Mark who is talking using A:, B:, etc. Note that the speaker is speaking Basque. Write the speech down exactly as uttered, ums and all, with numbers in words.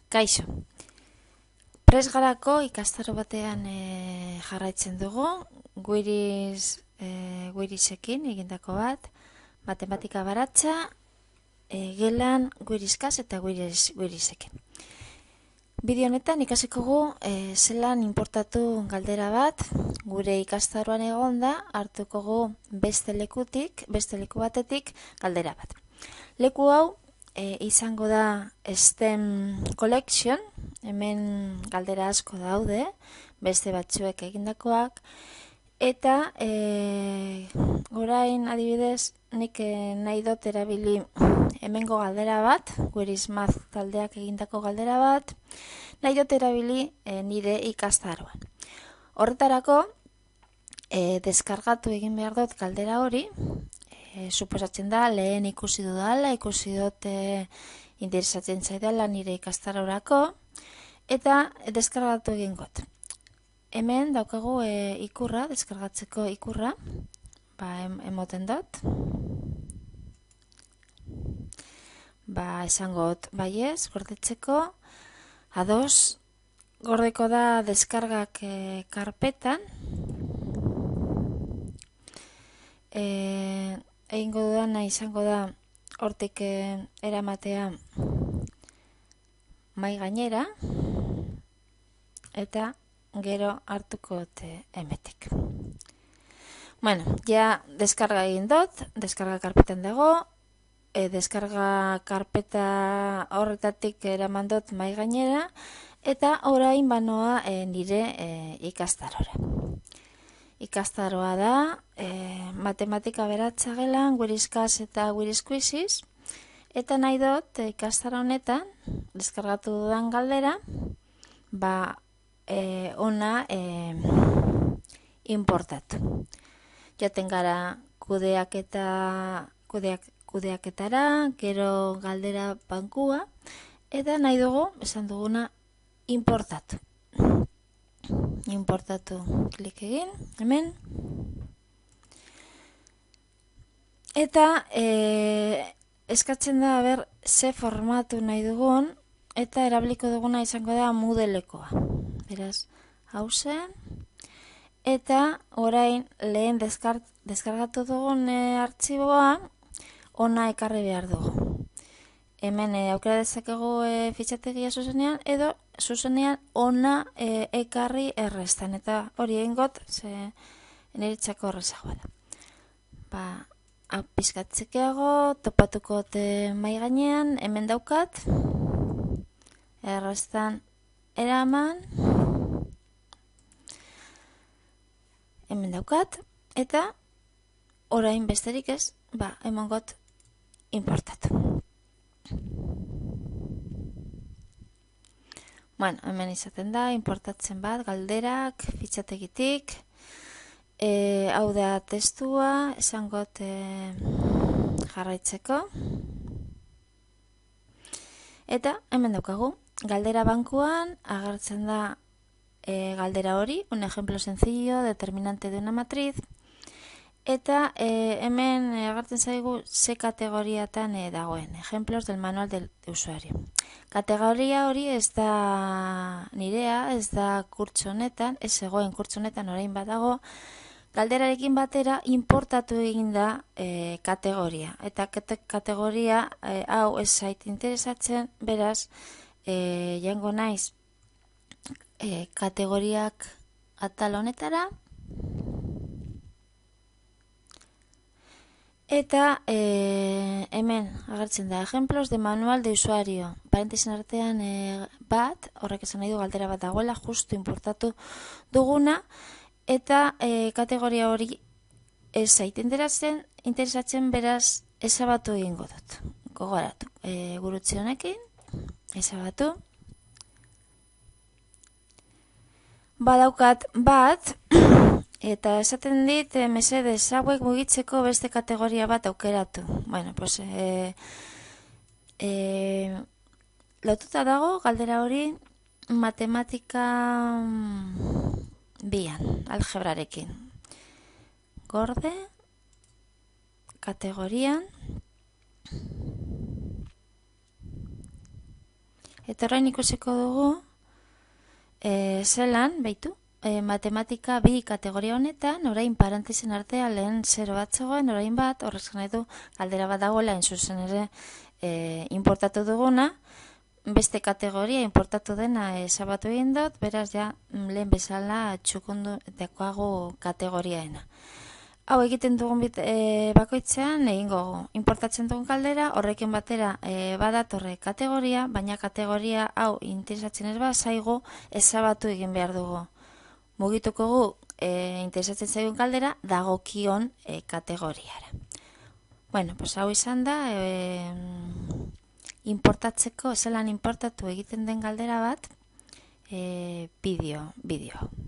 A: Kaixo, prest garako ikastaro batean e, jarraitzen dugu, guiriz, e, guirizekin egindako bat, matematika baratza, e, gelan guirizkaz eta guiriz, guirizekin. Bideo honetan ikasiko gu e, zelan inportatu galdera bat, gure ikastaroan egonda hartuko gu beste lekutik, beste leku batetik galdera bat. Leku hau e, izango da STEM Collection, hemen galdera asko daude, beste batzuek egindakoak, eta e, orain adibidez nik e, nahi dut erabili hemengo galdera bat, Guiriz Math taldeak egindako galdera bat, nahi dut erabili e, nire ikastaroan. Horretarako e, deskargatu egin behar dut galdera hori, e, suposatzen da lehen ikusi dudala, ikusi dut e, interesatzen zaidala nire ikastarorako, eta deskargatu egin got. Hemen daukagu e, ikurra, deskargatzeko ikurra, ba, em, emoten dut. Ba, esangot baiez, gordetzeko, ados, gordeko da deskargak e, karpetan, e, egingo dudana izango da hortik e, eramatea mai gainera, eta gero hartuko dute emetik. Bueno, ja deskarga egin dut, deskarga karpetan dago, e, deskarga karpeta horretatik eraman dut mai gainera, eta orain banoa e, nire e, ikastarora. Ikastaroa da, e, matematika beratza gelan, guirizkaz eta guirizkuiziz, eta nahi dut e, ikastaro honetan, deskargatu dudan galdera, ba, e, ona e, importatu. Jaten gara kudeak eta kudeak, kudeaketara, gero galdera bankua, eta nahi dugu, esan duguna, importatu. Importatu klik egin, hemen. Eta e, eskatzen da, ber, ze formatu nahi dugun, eta erabiliko duguna izango da Moodlekoa. Beraz, hau zen, eta orain lehen deskart, deskargatu dugun e, artxiboa ona ekarri behar dugu. Hemen e, aukera dezakegu e, fitxategia zuzenean, edo zuzenean ona e, ekarri errestan. Eta hori egin got, ze niretzako horrezagoa da. Ba, hau pizkatzekeago, topatuko te mai gainean, hemen daukat, errestan eraman, hemen daukat, eta orain besterik ez, ba, hemen got importatu. Bueno, hemen izaten da, importatzen bat, galderak, fitxategitik, e, hau da testua, esan got e, jarraitzeko, eta hemen daukagu, galdera bankuan, agertzen da e, galdera hori, un ejemplo sencillo, determinante de una matriz, eta e, hemen e, agertzen zaigu ze kategoriatan e, dagoen, ejemplos del manual del usuario. Kategoria hori ez da nirea, ez da kurtso honetan, ez egoen kurtso honetan orain badago, galderarekin batera importatu egin da e, kategoria. Eta kate, kategoria e, hau ez zait interesatzen, beraz, e, jango naiz e, kategoriak atal honetara, eta e, hemen agertzen da ejemplos de manual de usuario. Parentesen artean e, bat, horrek esan nahi du galdera bat dagoela, justu importatu duguna, eta e, kategoria hori ez zait interesatzen, interesatzen beraz ezabatu egingo dut. Gogoratu, e, gurutze honekin, ezabatu. Badaukat bat, eta esaten dit, e, mesedez, hauek mugitzeko beste kategoria bat aukeratu. Bueno, pues, e, e, lotuta dago, galdera hori, matematika bian, algebrarekin. Gorde, kategorian, Eta orain ikusiko dugu, e, zelan, behitu, e, matematika bi kategoria honetan, orain parantesen artea lehen zero bat zegoen, orain bat, horrez nahi du, galdera bat dagoela, zuzen ere, e, importatu duguna, beste kategoria importatu dena ezabatu egin dut, beraz ja lehen bezala txukundu dekoago kategoriaena. Hau egiten dugun bit, e, bakoitzean egingo importatzen dugun kaldera, horrekin batera e, badatorre kategoria, baina kategoria hau interesatzen ez ba, zaigu ezabatu egin behar dugu. Mugituko gu e, interesatzen zaigun kaldera dagokion e, kategoriara. Bueno, pues hau izan da, e, importatzeko, zelan importatu egiten den galdera bat, e, bideo, bideo.